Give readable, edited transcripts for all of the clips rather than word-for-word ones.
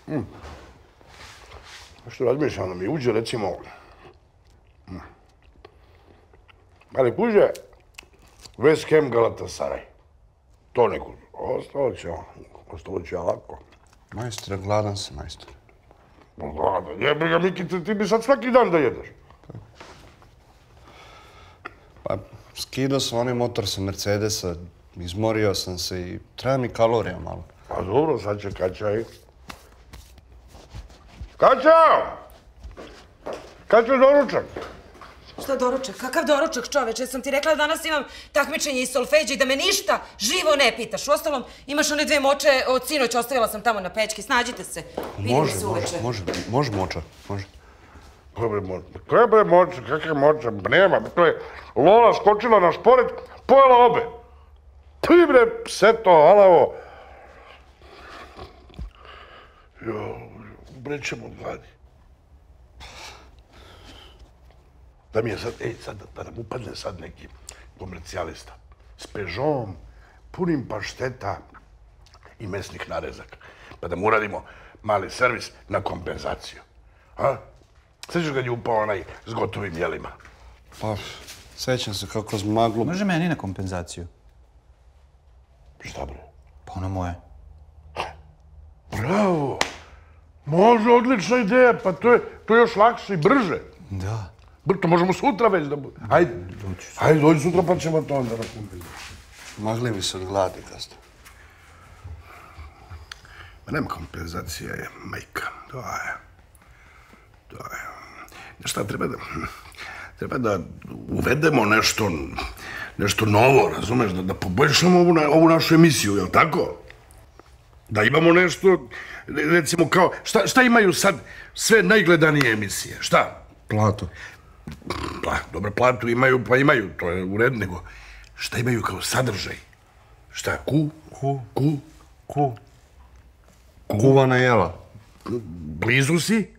Što razmišljam da mi uđe, recimo... Ali kuže, West Ham Galatasaray. To neko. Ostalo će lako. Majstore, gladan sam, majstore. Gladan? Jebe ga, Miki, ti bi sad svaki dan da jedeš. Pa, skidao sam onaj motor sa Mercedesa, izmorio sam se i treba mi kalorija malo. Pa dobro, sad će Kaća. Kaća! Kaća, doručak! Šta doručak? Kakav doručak, čoveče? Sam ti rekla da danas imam takmičenje iz solfeđa i da me ništa živo ne pitaš. Uostalom, imaš one 2 moče od sinoć, ostavila sam tamo na pećki. Snađite se. Vidimo se uveče. Može moča, može. Koje bre moče? Kakve moče? Nema, to je Lola skočila na šporet, pojela obe. Ti bre, pseto, alavo. Jo, ubrećemo od gladi. Da mi je sad, da nam upadne sad neki komercijalista s Peugeotom, punim pašteta i mesnih narezaka. Pa da mu uradimo mali servis na kompenzaciju. A? Sjećaš kad je upao onaj s gotovim jelima? Pa, sećam se kako kroz maglu... Može meni na kompenzaciju? Šta bre? Pa ono moje. Bravo! Može, odlična ideja, pa to je još lakše i brže. Da. To možemo sutra već da bude. Ajde, dođi sutra pa ćemo to onda na kompenzaciju. Magli mi se od gladi, gazda. Ma nema kompenzacija, je majka. To je. Šta, treba da uvedemo nešto novo, razumeš? Da poboljšamo ovu našu emisiju, jel tako? Da imamo nešto, recimo kao, šta imaju sad sve najgledanije emisije? Šta? Platu. Dobro, platu imaju, pa imaju, to je u redu, nego šta imaju kao sadržaj? Šta, Kuvana jela. Blizu si?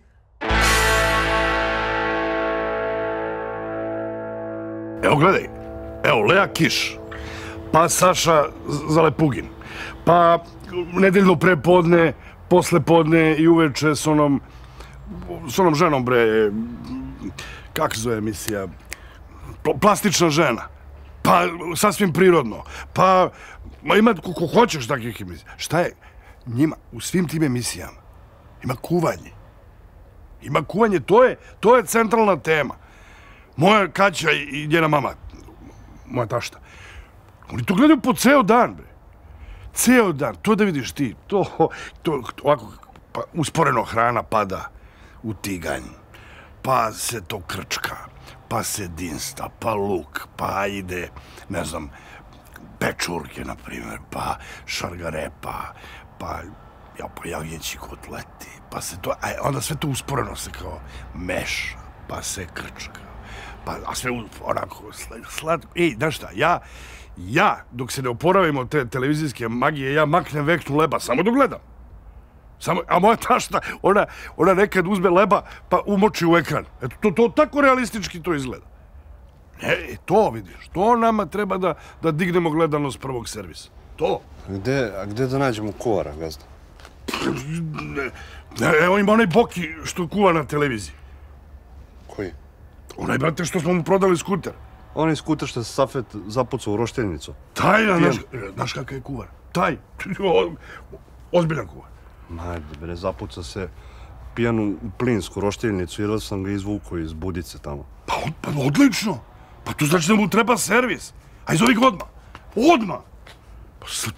Evo, gledaj, evo, Lea Kiš, pa Saša Zalepugin, pa nedeljno prepodne, poslepodne i uveče s onom ženom, bre, kako se zove emisija, Plastična žena, pa sasvim prirodno, pa ima ko hoćeš takvih emisija. Šta je njima u svim tim emisijama? Ima kuvanje. Ima kuvanje, to je centralna tema. Moja Kaća i njena mama, moja tašta, oni to gledaju po ceo dan, bre. Ceo dan, to da vidiš ti, to ovako, pa usporeno hrana pada u tiganj, pa se to krčka, pa se dinsta, pa luk, pa ide, ne znam, pečurke, na primjer, pa šargarepa, pa jagnjeći kotleti, pa se to, onda sve to usporeno se kao meša, pa se krčka. A sve onako slatko. Znaš šta, ja, dok se ne oporavim od te televizijske magije, ja maknem veknu leba, samo dok gledam. A moja tašta, ona nekad uzme leba, pa umoči u ekran. Eto, to tako realistički to izgleda. To vidiš, to nama treba da dignemo gledanost prvog servisa. To. A gde da nađemo kuvara, gazda? Evo ima onaj Boki što kuva na televiziji. Koji? Onaj, brate, što smo mu prodali skuter. Onaj skuter što se Safet zapucao u rošteljnicu. Taj, znaš kakav je kuvar? Taj, ozbiljan kuvar. Majde, bre, zapucao se pijan u plinsku rošteljnicu, jer sam ga izvukao iz budice tamo. Pa odlično. Pa to znači da mu treba servis. Aj, zove ga odmah. Odmah. Pa sad...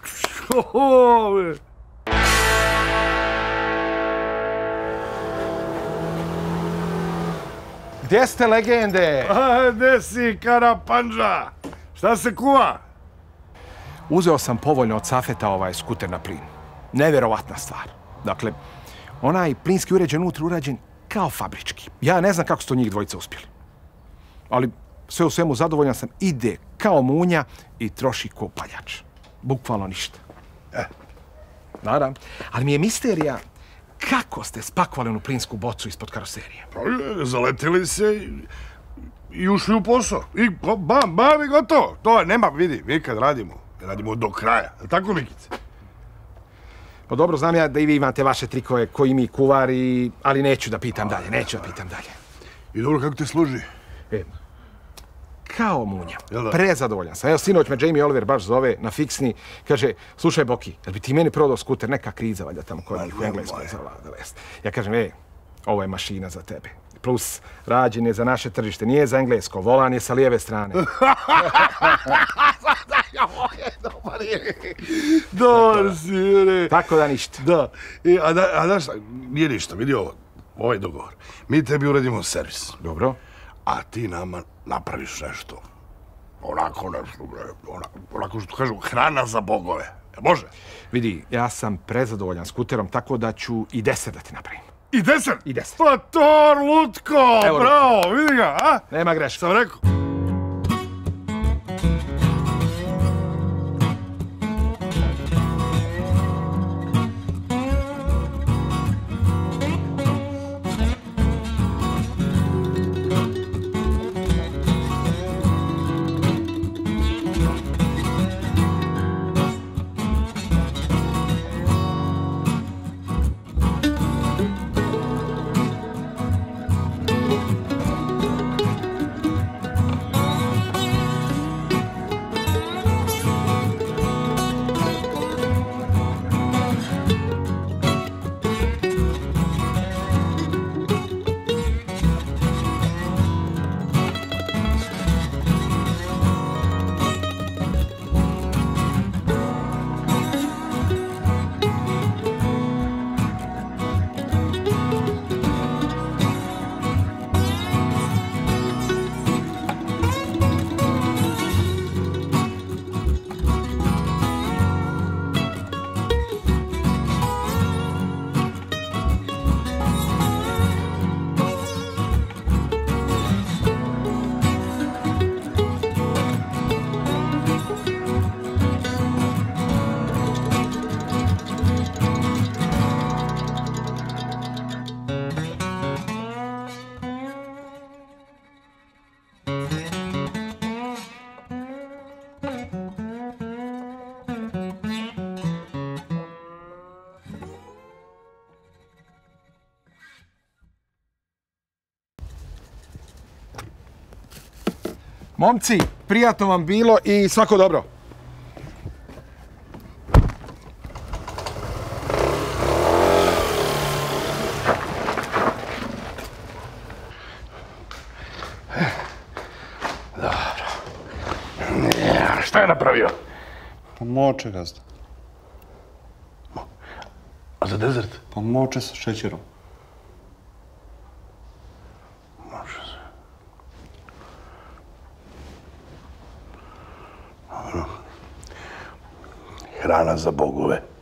Gdje ste, legende? A, gdje si, Karapandža? Šta se kuva? Uzeo sam povoljno od Safeta ovaj skuter na plin. Nevjerovatna stvar. Dakle, onaj plinski uređaj unutra urađen kao fabrički. Ja ne znam kako su to njih dvojica uspjeli. Ali sve u svemu zadovoljan sam, ide kao munja i troši ko paljač. Bukvalno ništa. Naravno. Ali mi je misterija kako ste spakovali onu plinsku bocu ispod karoserije. Zaletili se i ušli u posao. I bam, i gotovo. To nema, vidi, mi kad radimo do kraja. Tako, Mikice? Pa dobro, znam ja da i vi imate vaše trikove koji mi kuvari, ali neću da pitam dalje, neću da pitam dalje. I dobro, kako te služi? Kao munja. Jel da? Prezadovoljan sam. Evo, sinoć me Jamie Oliver baš zove na fiksni. Kaže, slušaj, Boki, jel bi ti meni prodao skuter? Neka kriza, valjda tamo koja njih u Engleskoj zavladala. Ja kažem, ovo je mašina za tebe. Plus, rađen je za naše tržište, nije za englesko. Volan je sa lijeve strane. Dobar si, bre. Tako da ništa. Da. A znaš šta, nije ništa, vidi ovo, ovaj dogovor. Mi tebi uradimo servis, Dobro. a ti nama napraviš nešto. Onako nešto, bre. Onako što kažu, hrana za bogove. Može? Vidi, ja sam prezadovoljan skuterom, tako da ću i 10 da ti napravim. I 10? I 10. Pa to, Lutko, Evo, bravo, vidi ga, a? Nema greška. Sam rekao. Momci, prijatno vam bilo i svako dobro. Šta je napravio? Pa moče, gazda. A za dezert? Pa moče sa šećerom. Može se. Dobro. Hrana za bogove.